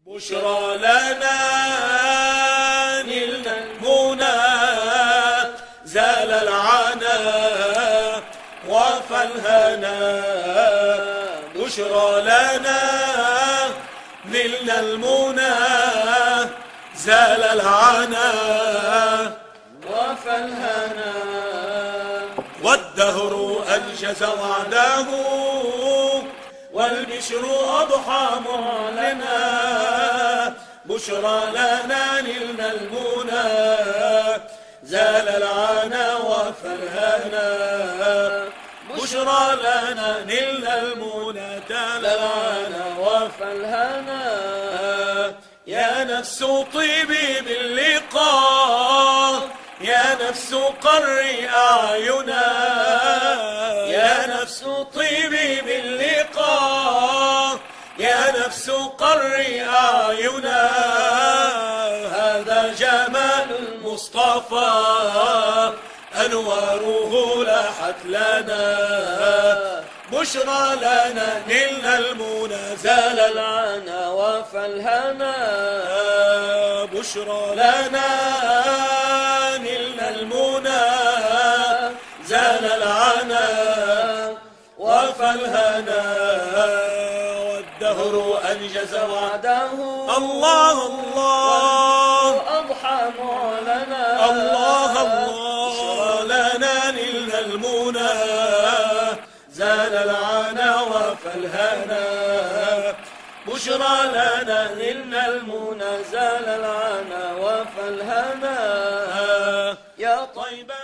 بشرى لنا نلنا المنى زال العنا وفى الهنا. بشرى لنا نلنا المنى زال العنا وفى الهنا. والدهر أنجز وعده والبشر أضحى معلنا. بشرى لنا نلنا المنى زال العنا وفى الهنا. بشرى لنا نلنا المنى زال العنا وفى الهنا. يا نفس طيبي باللقاء يا نفس قري أعينا. يا نفس طيبي باللقاء يا نفس قري أعينا. هذا جمال المصطفى أنواره لاحت لنا. بشرى لنا نلنا المنى زال العنا وفى الهنا. بشرى لنا نلنا المنى زال العنا وفى الهنا. والدهر أنجز وعده الله الله أضحى معلنا. الله الله لنا نلنا المنى زال العنا وفى الهنا. بشرى لنا نلنا المنى زال العنا وفى الهنا. يا طيب